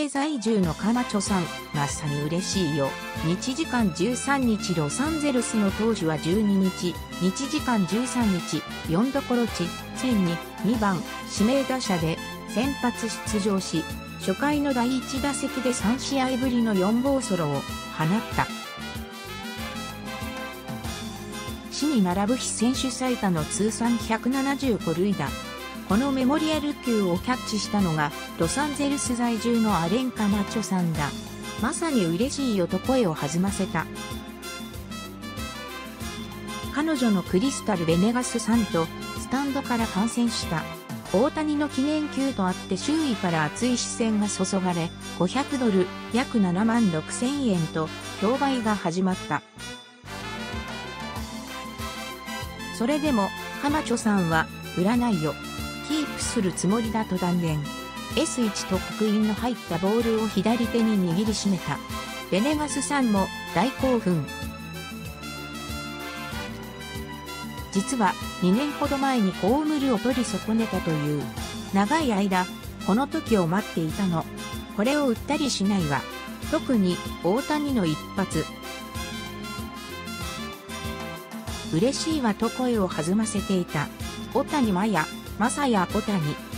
米在住のカマチョさん、まさに嬉しいよ。日時間13日ロサンゼルスの投手は12日、日時間13日、4どころ地、戦に2番、指名打者で先発出場し、初回の第1打席で3試合ぶりの4号ソロを放った。死に並ぶ非選手最多の通算175塁打。このメモリアル球をキャッチしたのがロサンゼルス在住のアレン・カマチョさんだ。まさに嬉しいよと声を弾ませた。彼女のクリスタル・ベネガスさんとスタンドから観戦した。大谷の記念球とあって周囲から熱い視線が注がれ、$500、約7万6千円と競売が始まった。それでも、カマチョさんは、売らないよ。キープするつもりだと断言。S1 と刻印の入ったボールを左手に握りしめた。ベネガスさんも大興奮。実は2年ほど前にホームルを取り損ねたという。長い間、この時を待っていたの。これを売ったりしないわ。特に大谷の一発。嬉しいわと声を弾ませていた。小谷真也、まさや小谷。